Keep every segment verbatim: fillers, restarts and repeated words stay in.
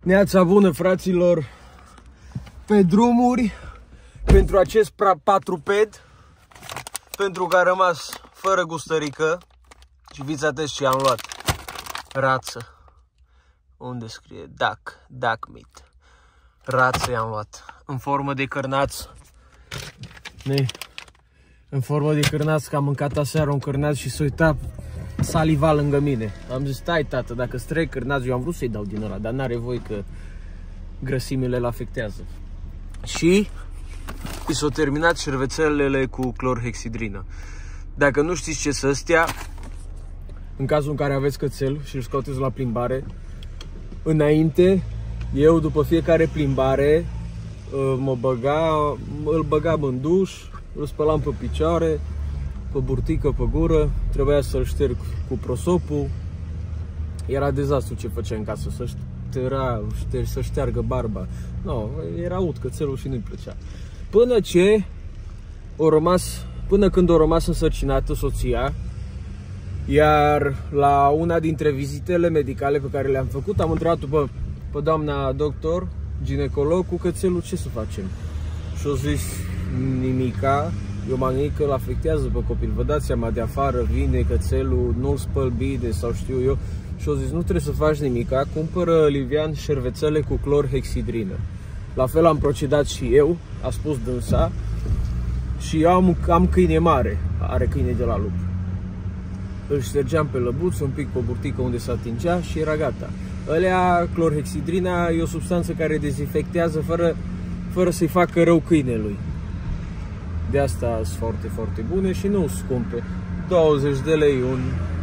Neața bună, fraților, pe drumuri pentru acest patruped, pentru că a rămas fără gustărică. Și fiți atenți ce am luat. Rață. Unde scrie? Duck, duck meat. Rață i-am luat, în formă de cârnaț. Ne, în formă de cârnaț, că am mâncat aseară un cârnaț și s-a uitat saliva lângă mine. Am zis, stai tată, dacă străi cârnaț, eu am vrut să-i dau din ăla, dar n-are voie că grăsimile îl afectează. Și i s-au terminat șervețelele cu clorhexidrină. Dacă nu știți ce să astea, în cazul în care aveți cățel și îl scoateți la plimbare, înainte, eu după fiecare plimbare mă băga, îl băgam în duș, îl spălam pe picioare, pe burtică, pe gură, trebuia să-l șterg cu prosopul. Era dezastru ce făcea în casă, să ștera, să șteargă barba. No, era ud cățelul și nu-i plăcea. Până ce o rămas, până când o rămas însărcinată soția, iar la una dintre vizitele medicale pe care le-am făcut, am întrebat-o pe, pe doamna doctor, ginecolog, cu cățelul ce să facem? Și-o zis, nimica, eu m-am gândit că îl afectează pe copil. Vă dați seama, de afară vine cățelul, nu-l spăl bine sau știu eu. Și-o zis, nu trebuie să faci nimica, cumpără Livian șervețele cu clorhexidrină. La fel am procedat și eu, a spus dânsa, și eu am, am câine mare, are câine de la lup. Îl ștergeam pe lăbuț, un pic pe burtică unde se atingea și era gata. Alea, clorhexidrina, e o substanță care dezinfectează fără, fără să-i facă rău câinelui. De asta sunt foarte, foarte bune și nu scumpe. douăzeci de lei un,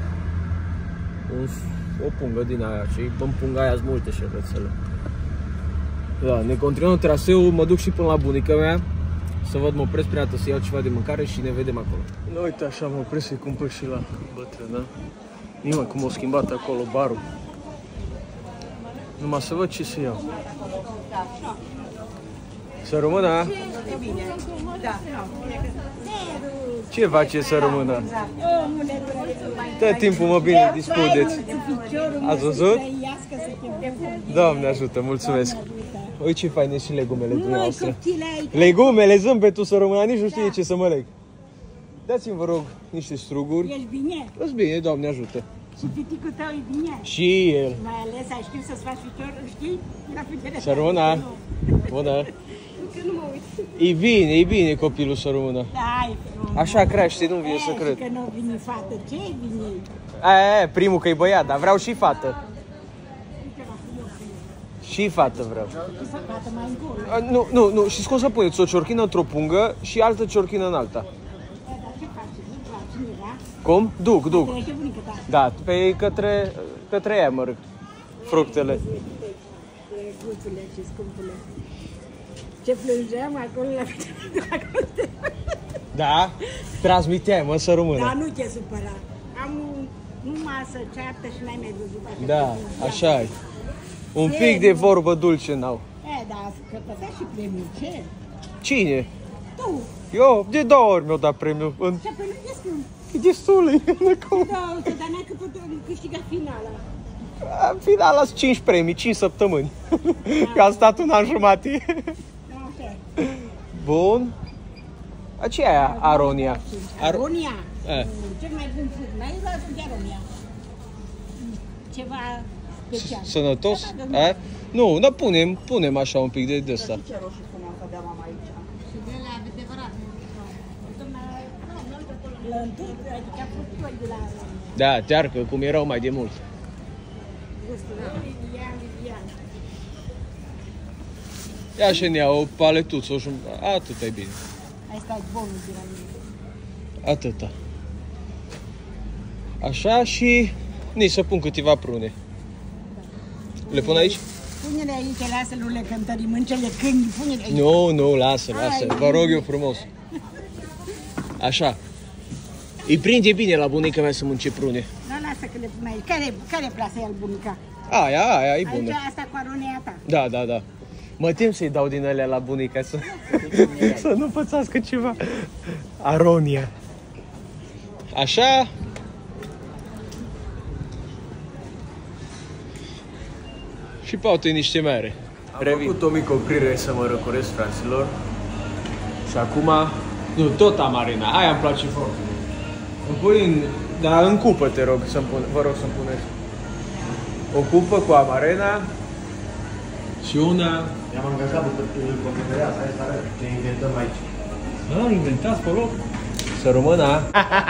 un, o pungă din aia și în punga aia sunt multe șervețele. Da, ne continuăm traseul, mă duc și până la bunica mea să văd, mă opresc prea dată să iau ceva de mâncare și ne vedem acolo. Uite așa, mă opresc să-i cumpăr și la bătrână. Nimă cum au schimbat acolo barul. Numai să văd ce să iau. Să rămână? Ce face să rămână? Tot timpul mă bine dispuneți. Ați văzut? Doamne ajută, mulțumesc. Uite ce faine și legumele dumneavoastră. Legumele, zâmbetul să rămână, nici nu știe ce să mă leg. Dați-mi, vă rog, niște struguri. Ești bine? Ești bine, Doamne ajută. Și piticul tău e bine? Și el. Mai ales ai știu să-ți faci picior, știi? Să rămână. Bună. Că nu mă uit. E bine, e bine copilul să rămână. Da, e frumos. Așa crește, nu-mi vine să cred. Că nu vine fată, ce e bine? Aia, primul că e băiat, dar vreau și fată. Și fată vreau. Fată mai încolo. Nu, nu, nu, și cum să puneți o ciorchină într-o pungă și altă ciorchină în alta. Dar ce faci? Nu faci cineva? Cum? Duc, duc. Trece bunica ta. Da, pe către, către ea mă râg. Fructele. Drăguțule și scumpule. Ce plângeam acolo la dragoste. Da? Transmiteai, mă, să rămână. Da, nu te supăra. Am numai să ceartă și n-ai mai văzut așa. Da, așa e. Un pic de vorbă dulce n-au. E, da, că pătea și premiul, ce? Cine? Tu. Eu, de două ori mi-au dat premiul. În... Ce premiu destul? E destul, e. Da, uite, dar n-ai câștigat finala. În final, las cinci premii, cinci săptămâni. Că am stat un an jumate. Așa. Bun. Aceea e aia, Aronia. Aronia? E. Cel mai bun fruct. N-ai luat de Aronia? Ceva special. Sănătos? E? Nu, dar punem, punem așa un pic de de ăsta. Ce roșu spuneam că aveam aici? Și de la adevărat. Lănturi, adică fructuri de la... Da, tearcă, cum erau mai de mult. Gustul Livian, Livian. Ia și ne ia o paletuță, o jumătate. Atât e bine. Ai stai bonul de la mine. Atâta. Așa și nici să pun câteva prune. Le pun aici? Pune-le aici, lasă-l, nu le cântărim în cele câini, pune-le aici. Nu, nu, lasă, lasă. Vă rog eu frumos. Așa. Îi prinde bine la bunica mea să mânce prune. Nu, lasă că le pun aici. Care, care plasă el bunica? Aia, aia, e bună. Aici, asta cu aronea ta. Da, da, da. Mă tem să-i dau din alea la bunica să, să nu pățească ceva. Aronia. Așa. Și Și poate niște mere. Am Revin. făcut o mică oprire să mă răcoresc, fraților. Și acum, nu, tot am arena. Aia îmi place foarte mult. Îmi pui în, dar în cupă, te rog, să-mi pun, vă rog să-mi puneți. O cupă cu amarena și una... I-am angajat pe cofetăria asta, asta ce inventăm aici. Ah, inventați pe loc? Să rămână, a?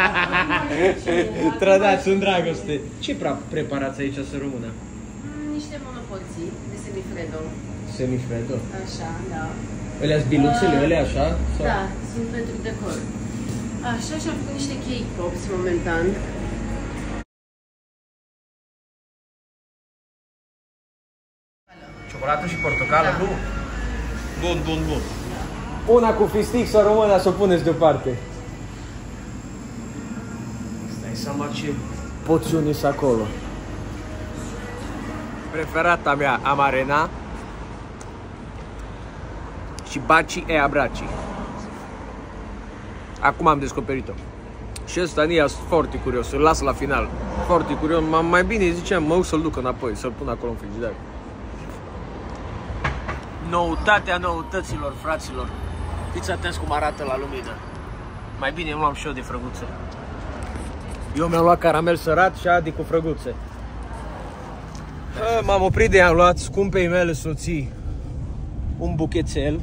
Trădați în dragoste. Ce preparați aici să rămână? Niște monopolții de semifredo. Semifredo? Așa, da. Alea-s biluțele, alea așa? Sau? Da, sunt pentru decor. Așa, și am făcut niște cake pops momentan. Ciocolată și portocală, Da. nu? Bun, bun, bun. Una cu fistic să rămână, să o puneți deoparte. Stai seama ce poțiuni sunt acolo. Preferata mea, amarena și baci e abraci. Acum am descoperit-o. Și ăsta Nia sunt foarte curios, îl las la final. Foarte curios, mai bine ziceam, mă uit să-l duc înapoi, să-l pun acolo în frigider. Noutatea noutăților, fraților. Fiți atenți cum arată la lumină. Mai bine îmi luam și eu de frăguțe. Eu mi-am luat caramel sărat și Adi cu frăguțe. M-am oprit de am luat scumpei mele soții un buchețel.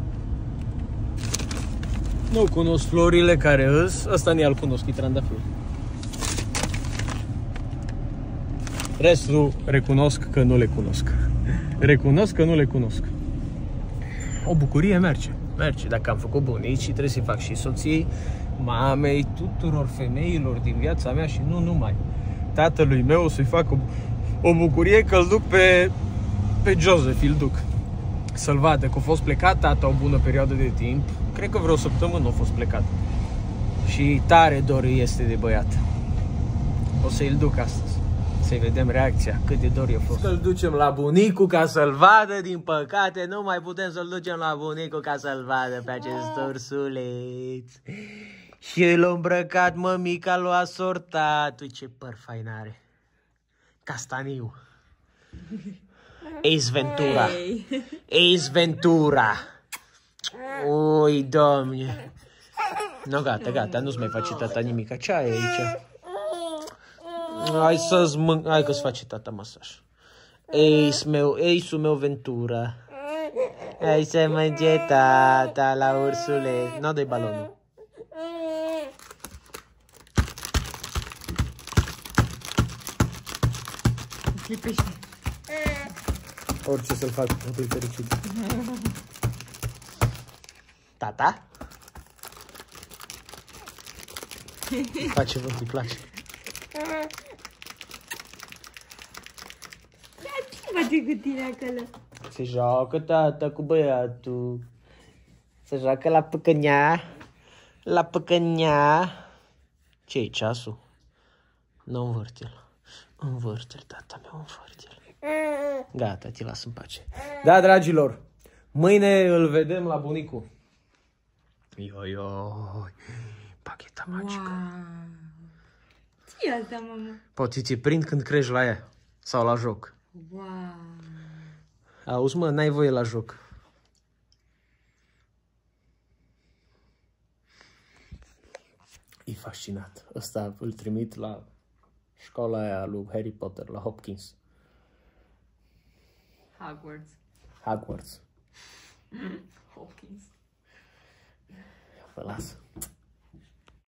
Nu cunosc florile care îs, ăsta nu-l cunosc, e trandafir. Restul recunosc că nu le cunosc. Recunosc că nu le cunosc. O bucurie merge, merge. Dacă am făcut bunicii, trebuie să-i fac și soției, mamei, tuturor femeilor din viața mea și nu numai. Tatălui meu o să-i fac o, o bucurie că îl duc pe, pe Joseph, îl duc. Să-l vadă că a fost plecat tata o bună perioadă de timp. Cred că vreo săptămână a fost plecat. Și tare dor este de băiat. O să-i duc astăzi. Să-i vedem reacția, cât de dor i-a fost. Să-l ducem la bunicul ca să-l vadă, din păcate nu mai putem să-l ducem la bunicul ca să-l vadă pe acest ursuleț. Și l-a îmbrăcat mămica, l-a asortat. Ui, ce păr fain are. Castaniu. Ace Ventura. Ace Ventura. Ui, Doamne. No, gata, gata, nu-ți mai face tata nimica. Ce ai aici? Hai să-ți mân... Hai că-ți face tata masaj. Ace meu, Ace-ul meu Ventura. Hai să merge tata la ursule. Nu dai balonul. Clipește. Orice să-l fac, nu-i fericit. Tata? Face vânt, îi place. Ce face cu tine acolo? Se joacă tata cu băiatul. Se joacă la păcănea. La păcănea. Ce-i ceasul? Nu învârte-l. Învârte-l, tata meu, învârte-l. Gata, te las în pace. Da, dragilor, mâine îl vedem la bunicul. Ioi, ioi, pacheta magică. Wow. Ce-i asta, mama? Poți ți prind când crești la ea. Sau la joc. Wow. Auzi, mă, n-ai voie la joc. E fascinat. Ăsta îl trimit la școala aia lui Harry Potter, la Hopkins. Hogwarts. Hogwarts. Hopkins. Vă las.